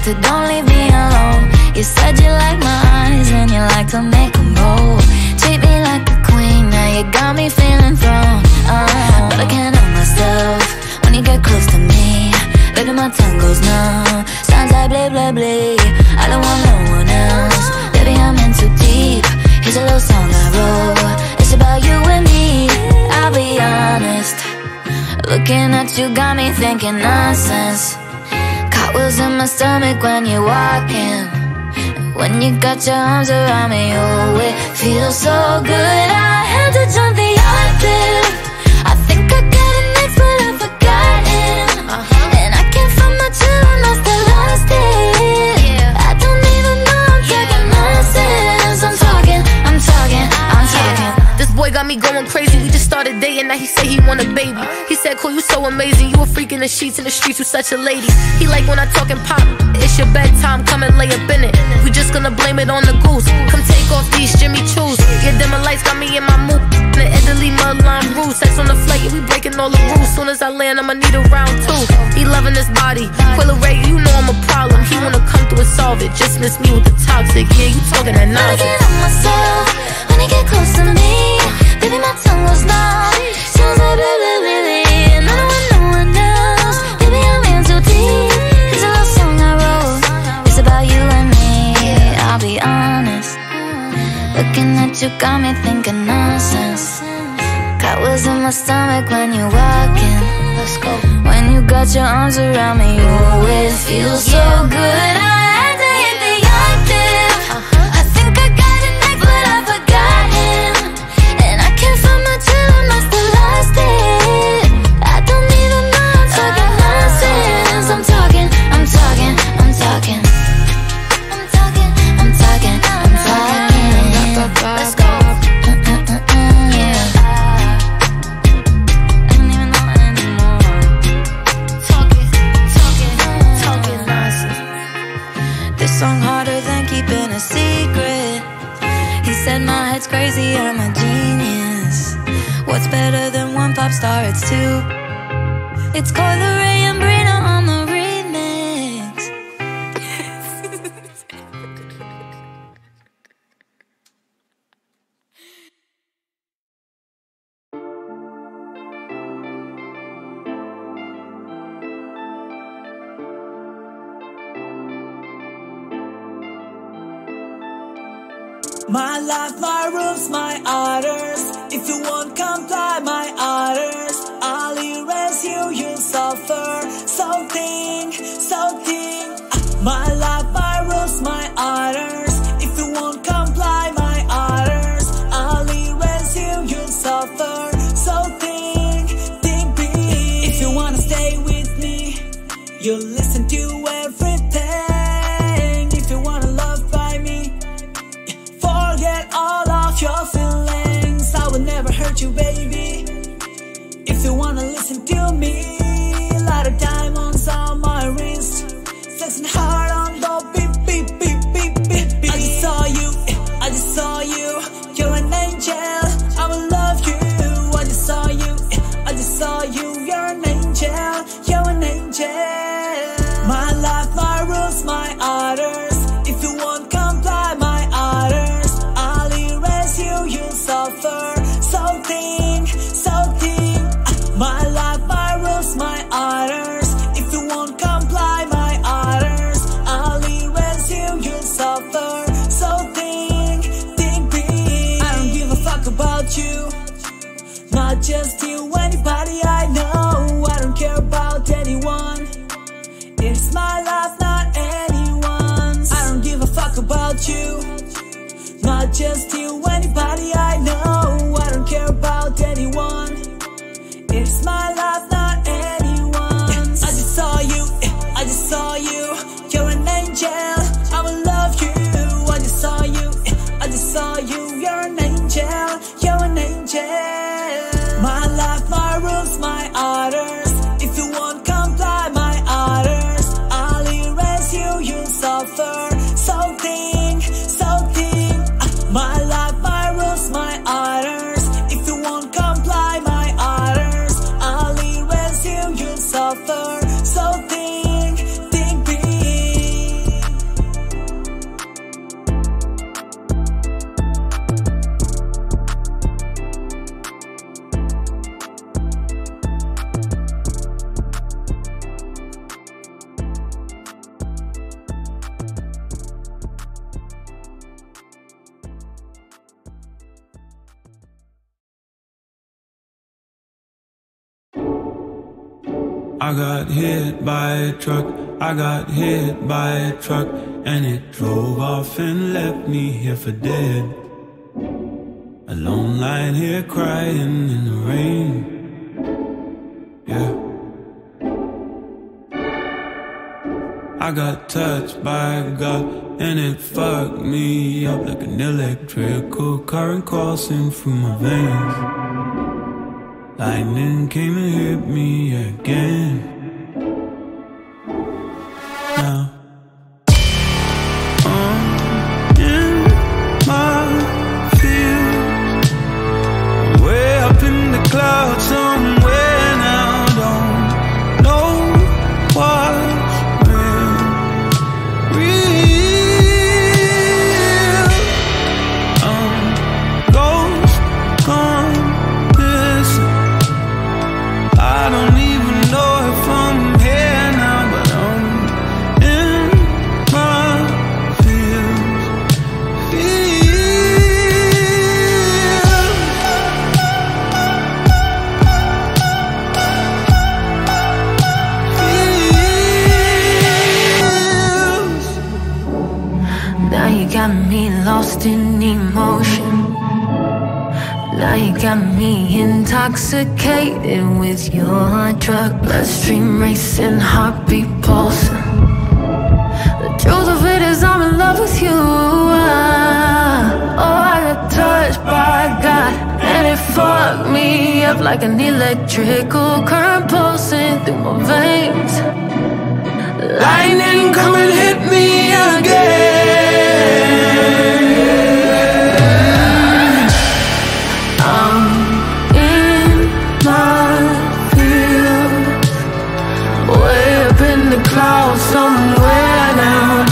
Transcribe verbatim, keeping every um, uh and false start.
to don't leave me alone. You said you like my eyes and you like to make them roll. Treat me like a queen, now you got me feeling thrown. uh, But I can't help myself when you get close to me. Baby, my tongue goes numb. Sounds like bleh-blah-blee. I don't want no one else. Baby, I'm in too deep. Here's a little song I wrote. It's about you and me. I'll be honest, looking at you got me thinking nonsense. Cartwheels in my stomach when you're walking. When you got your arms around me, oh, it feels so good. I had to jump the octave. I think I got it next, but I've forgotten. uh-huh. And I can't find my tune, I still lost it. yeah. I don't even know I'm talking nonsense. I'm talking, I'm talking, I'm talking. This boy got me going crazy. We just started dating, now he say he want a baby. He said, "Cool, you so amazing. You a freak in the sheets, in the streets, you such a lady." He like when I talk and pop. It's your bedtime, come and lay up in it. We just gonna blame it on the goose. Come take off these Jimmy Choos. Your dimmer lights got me in my mood. The Italy mudline roof, sex on the flight, yeah, we breaking all the rules. Soon as I land, I'ma need a round two. He loving his body. Coi Leray, you know I'm a problem. He wanna come through and solve it. Just miss me with the toxic. Yeah, you talking that nonsense. I get on myself when you get close to me. Baby, my tongue goes numb. Sounds like bleh-blah-blee. And I don't want no one else. Baby, I'm in too deep. Here's a little song I wrote. It's about you and me. I'll be honest, looking at you got me thinking nonsense. Cartwheels in my stomach when you're walking. Let's go. When you got your arms around me, oh, it feels so good. I had to hit the octave. I think I got it next, but I've forgotten. And I can't find my tune, I still lost it. I don't even know I'm talking nonsense. I'm talking, I'm talking, I'm talking. I'm talking, I'm talking, I'm talking. Let's go. Song harder than keeping a secret. He said my head's crazy, I'm a genius. What's better than one pop star? It's two. It's Coi Leray and Sabrina on the remix. My life, my rules, my orders. If you won't comply my orders, I'll erase you, you'll suffer. Something, something. My life, my rules, my orders. If you won't comply my orders, I'll erase you, you'll suffer. Something, think big. If you wanna stay with me, you'll listen to everything. If you wanna love by me, forget all of your feelings. I will never hurt you, baby. If you wanna listen to me, a lot of diamonds on my wrist, sex and heart on the beep, beep, beep, beep, beep, beep. I just saw you, I just saw you. You're an angel, I will love you. I just saw you, I just saw you. You're an angel, you're an angel. My life, my rules, my orders. If you won't comply my orders, I'll erase you, you'll suffer. Something, something. My life, my rules, my orders. If you won't comply my orders, I'll erase you, you'll suffer. Something, think big. I don't give a fuck about you, not just you, anybody I know. I don't care about anyone. It's my life, not anyone's. I don't give a fuck about you, not just you, anybody I know. I don't care about anyone. It's my life, not anyone's. I just saw you, I just saw you. You're an angel, I will love you. I just saw you, I just saw you. You're an angel, you're an angel. My life, my rules, my orders. If you won't comply my orders, I'll erase you, you'll suffer. Something, something. My life, my rules, my orders. If you won't comply my orders, I'll erase you, you'll suffer. Something, think big. I got hit by a truck, I got hit by a truck, and it drove off and left me here for dead. Alone lying here crying in the rain. Yeah. I got touched by God and it fucked me up like an electrical current coursing through my veins. Lightning came and hit me again. Now I'm in my fields, way up in the clouds somewhere now. Don't know what's real. I'm ghost gone missing. I don't even know if I'm here now, but I'm in my fields. Feels. Now you got me lost in emotion. Now you got me intoxicated with your drug. Bloodstream racing, heartbeat pulsing. The truth of it is I'm in love with you. Ah, oh, I got touched by God and it fucked me up like an electrical current pulsing through my veins. Lightning come and hit me again. I'm in my field, way up in the clouds somewhere now.